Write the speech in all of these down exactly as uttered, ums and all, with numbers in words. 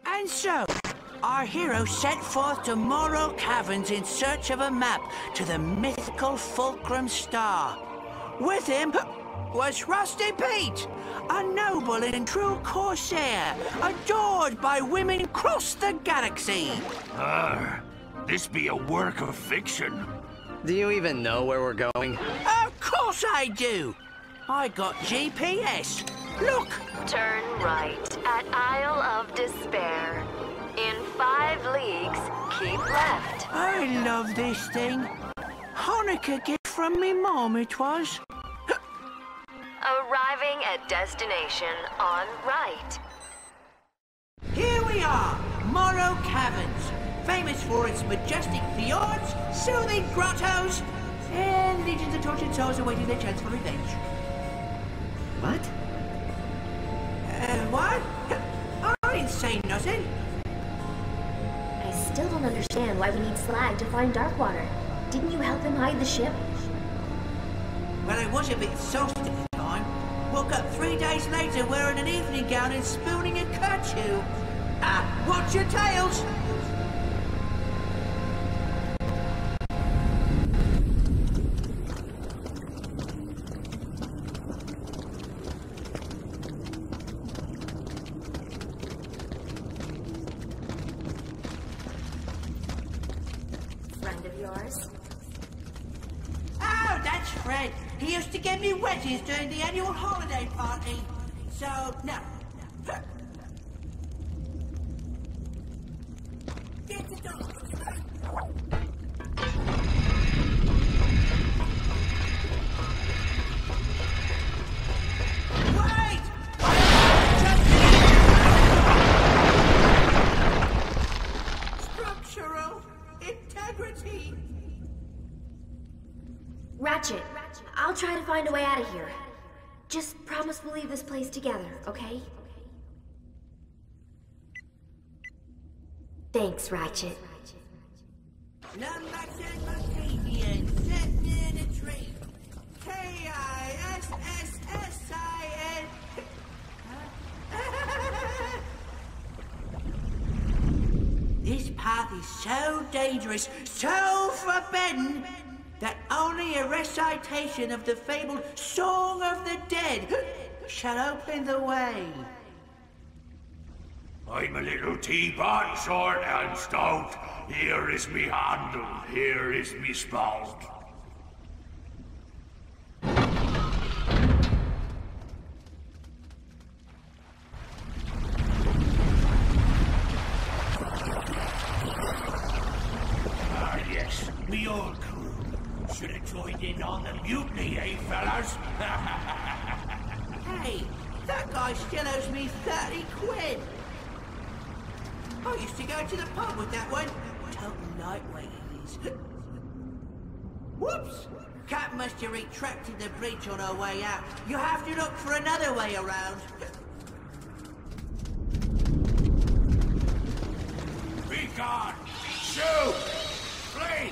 And so, our hero set forth to Morro Caverns in search of a map to the mythical Fulcrum Star. With him was Rusty Pete, a noble and true corsair, adored by women across the galaxy. Ah, this be a work of fiction. Do you even know where we're going? Of course I do. I got G P S. Look. Turn right at Isle of Despair. In five leagues, keep left. I love this thing. Hanukkah gift from me mom it was. Arriving at destination on right. Here we are, Morro Caverns, famous for its majestic fjords, soothing grottos, and legions of tortured souls awaiting their chance for revenge. What? Uh, what? I didn't say nothing. I still don't understand why we need slag to find Darkwater. Didn't you help him hide the ship? Well, I was a bit sauced at the time. Woke up three days later wearing an evening gown and spooning a kerchief. Ah, watch your tails! Friend of yours? Oh, that's Fred. He used to give me wedges during the annual holiday party. So, no. Get the dog. Wait! Structural integrity. Ratchet, I'll try to find a way out of here. Just promise we'll leave this place together, okay? Thanks, Ratchet. Lumberjack Bohemian, set in a tree. K I S S S I N. This path is so dangerous, so forbidden, that only a recitation of the fabled Song of the Dead shall open the way. I'm a little teapot, short and stout. Here is me handle, here is me spout. Ah, yes, me old crew. Should have joined in on the mutiny, eh, fellas? Hey, that guy still owes me thirty quid. I used to go to the pub with that one. Total lightweight he is. Whoops! Cat must have retracted the breach on her way out. You have to look for another way around. Be gone! Shoot! Flee!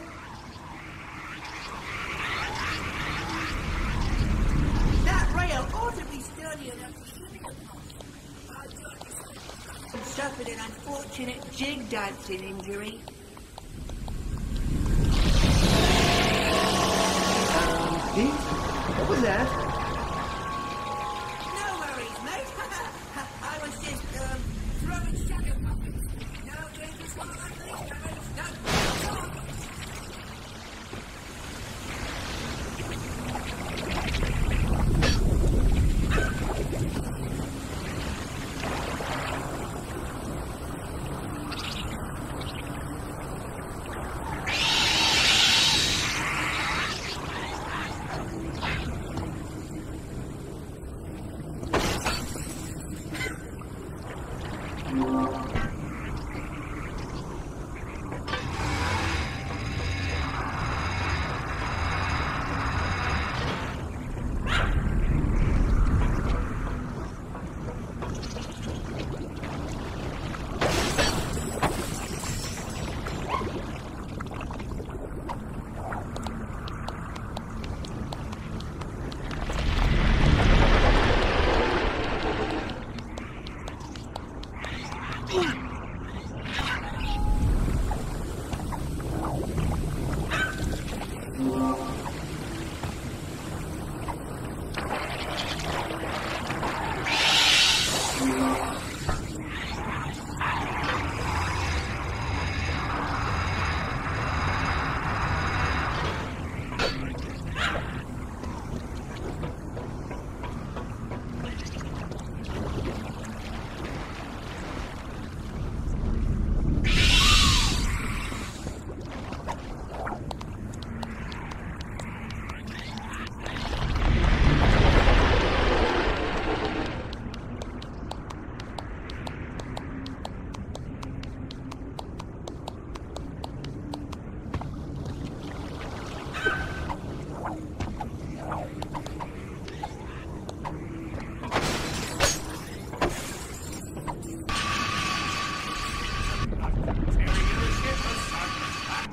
That rail ought to be sturdy enough. Suffered an unfortunate jig dancing injury. Um, Pete? What was that? No worries, mate. I was just, um, throwing sugar puppets. No, doing this one like this, no, no.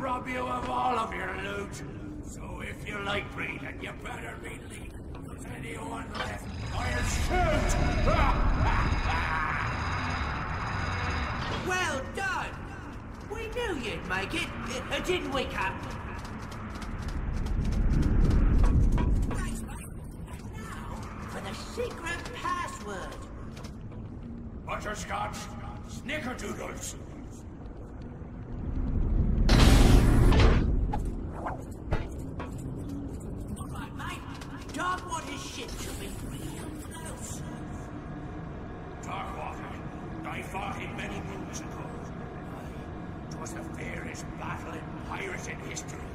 rob you of all of your loot. So if you like breathing, you better be leaving. If anyone left, I'll shoot! Well done! We knew you'd make it, uh, didn't we, Cap? Thanks, mate. And now, for the secret password. Butterscotch, snickerdoodles. Alright, mate. Darkwater's ship should be real close. Darkwater, I fought him many moons ago. It was the fairest battle in pirate history.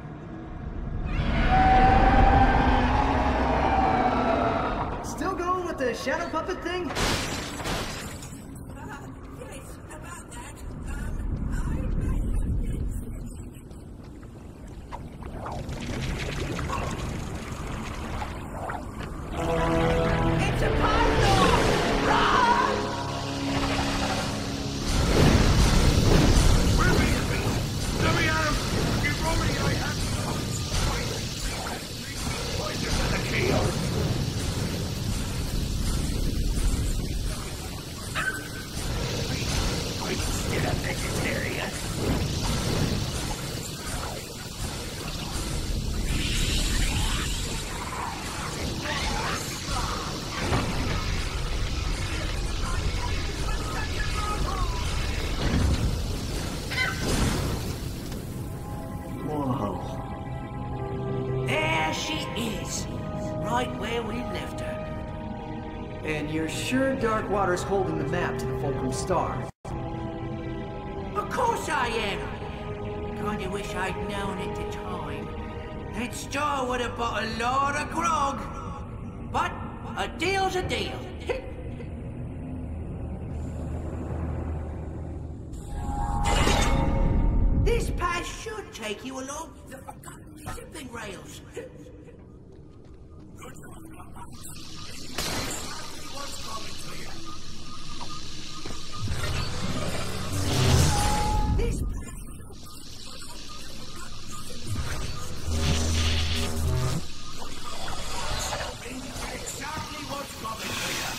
Still going with the shadow puppet thing? And you're sure Darkwater's holding the map to the Fulcrum Star? Of course I am! Kinda wish I'd known at the time. That star would have bought a lot of grog. But a deal's a deal. This path should take you along the forgotten shipping rails. This exactly what's coming to you.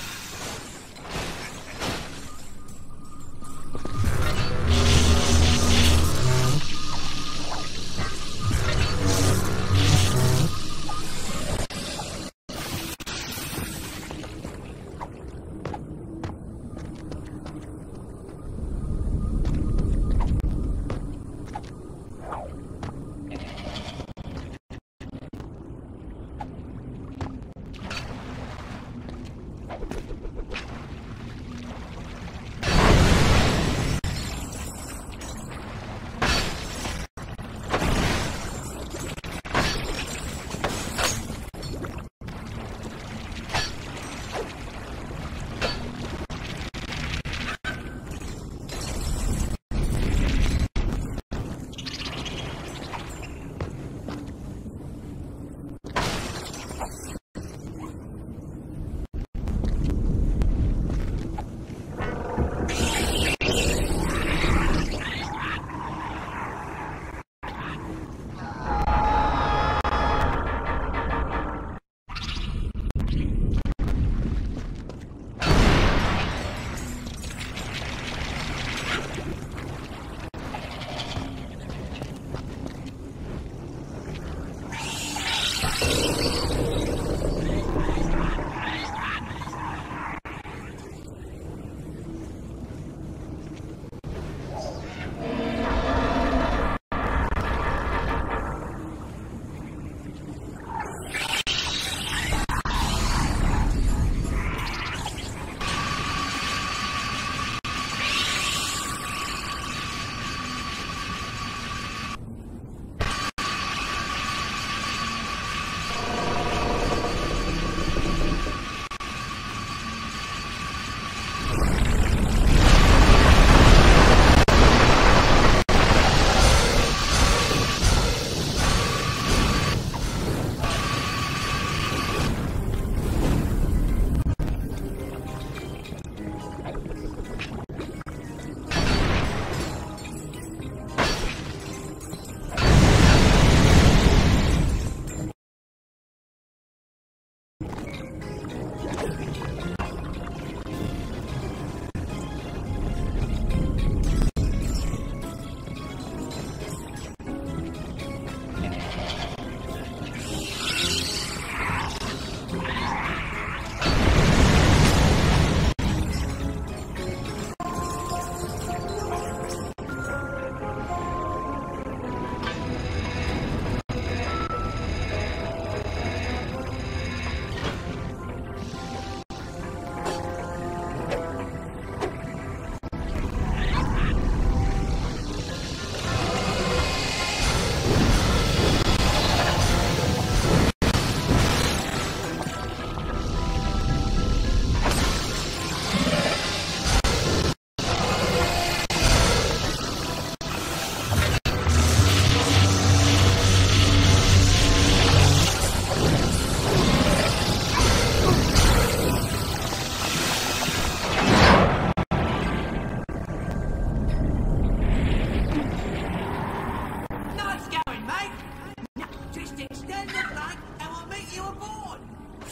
Send the flag and we'll meet you aboard.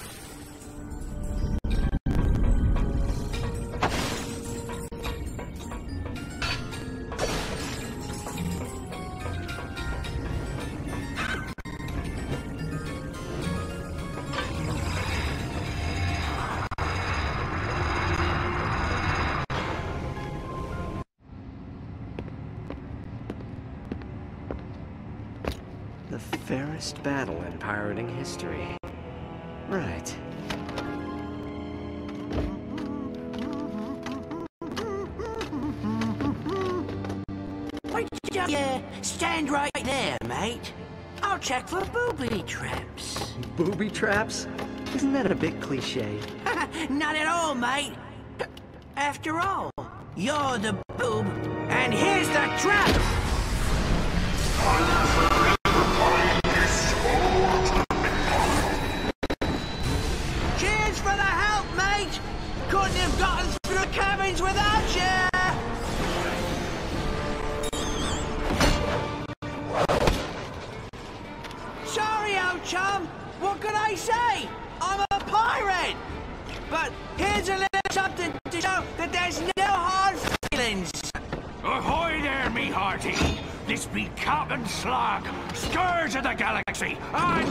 The fairest battle in pirating history. Right. Wait, just uh, stand right there, mate. I'll check for booby traps. Booby traps? Isn't that a bit cliche? Not at all, mate. After all, you're the boob, and here's the trap! Cheers for the help, mate! Couldn't have gotten through the cabins without you! Sorry, old chum. What can I say? I'm a pirate! But here's a little something to show that there's no hard feelings. Ahoy there, me hearty! This be Captain Slag, scourge of the galaxy, and...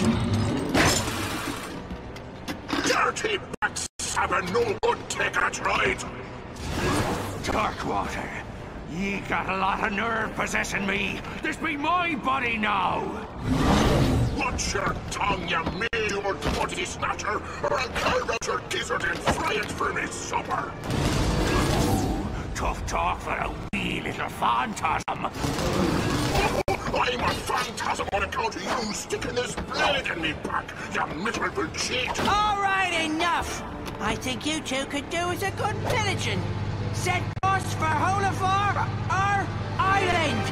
Dirty backstabbing, no good take a ride! Darkwater, ye got a lot of nerve possessing me. This be my body now! Watch your tongue, you meal-old body snatcher, or I'll carve out your gizzard and fry it for me supper! Tough talk for a wee little phantasm. Oh, I'm a phantasm on account of you sticking this blade in me back, you miserable cheat! All right, enough. I think you two could do as a good diligent. Set course for Holafar, our island.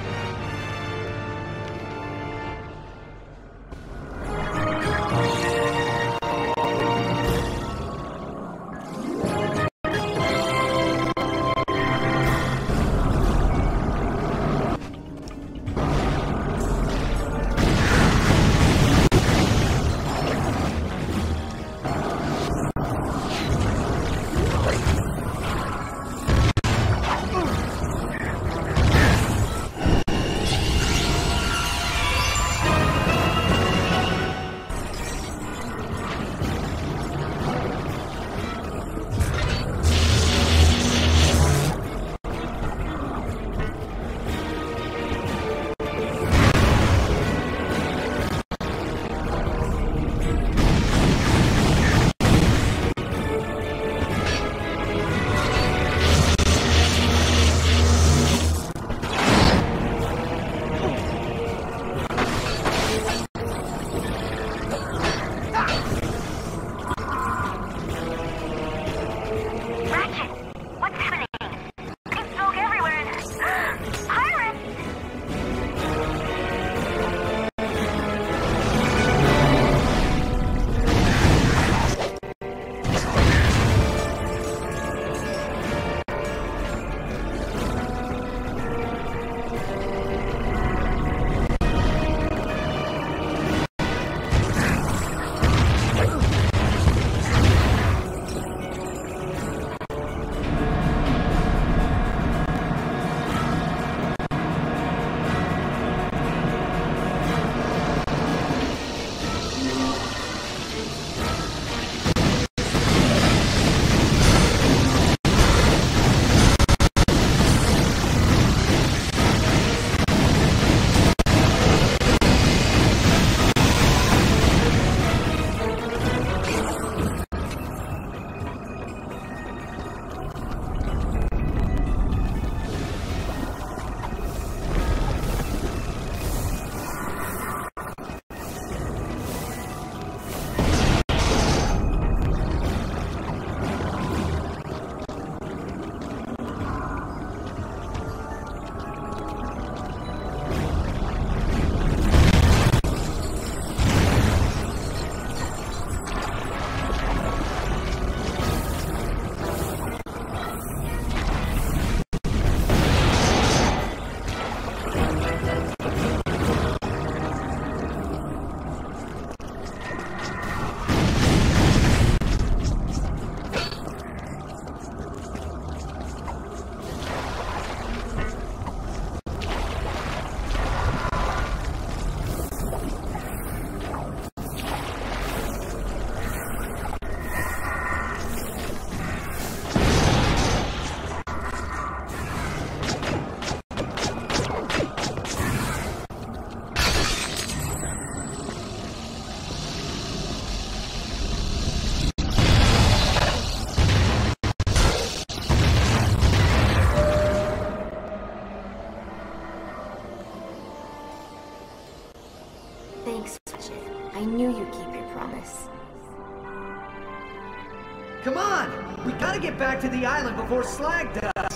Thanks, Ratchet. I knew you'd keep your promise. Come on! We gotta get back to the island before Slag does!